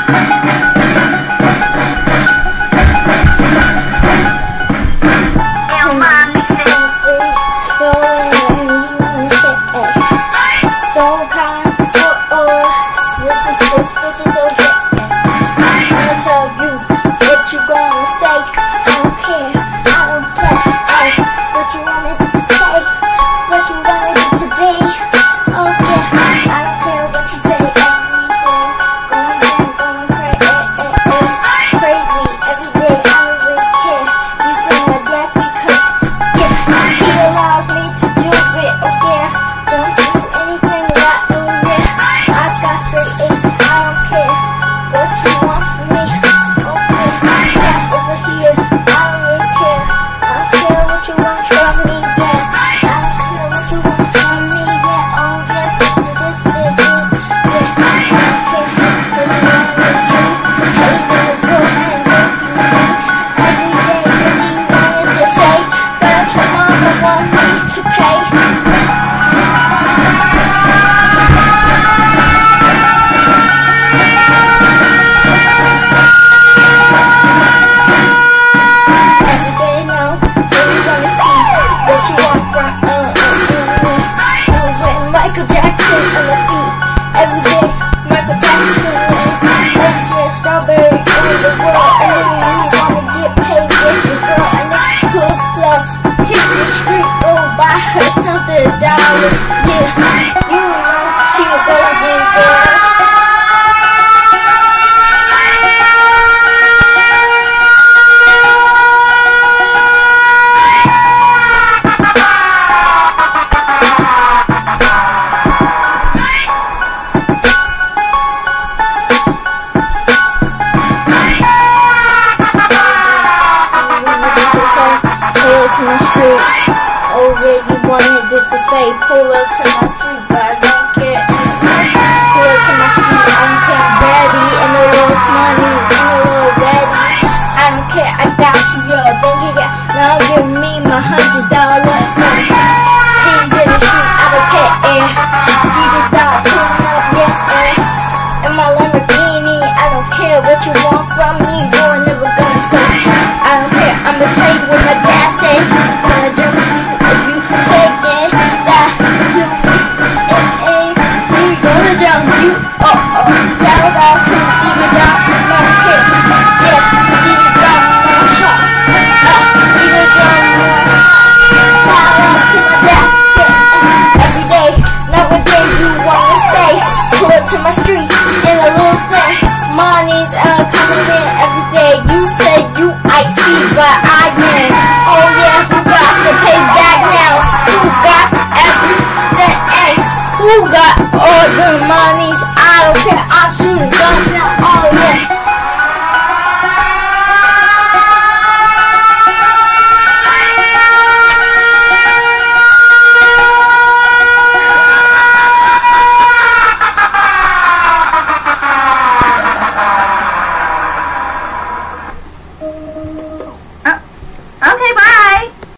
To my street. Oh yeah, you wanted it to say pull up to my street, but I don't care anymore. Pull up to my street, I don't care, I'm ready, and the Lord's money, and the Lord ready. I don't care, I got you, yo, bank account. Now give me my $100 money. King in the street, I don't care, DJ Dot pulling up, yeah, in my Lamborghini, I don't care what you want from me, boy, never gonna play. I don't care, I'ma tell you what my dad said. Gonna jump you if you say that to me. We gonna jump you. Shout out to DJ Dot, no hit. Yeah, DJ Dot, no hot. DJ Dot, no hot. Shout out to my dad. Yeah, every day, nowadays you wanna say, pull up to my street in a little thing. Money's coming in every day. You say you icy, but I win. Oh yeah, who got to pay back now? Who got everything? Who got all the monies? I don't care, I'm shooting guns.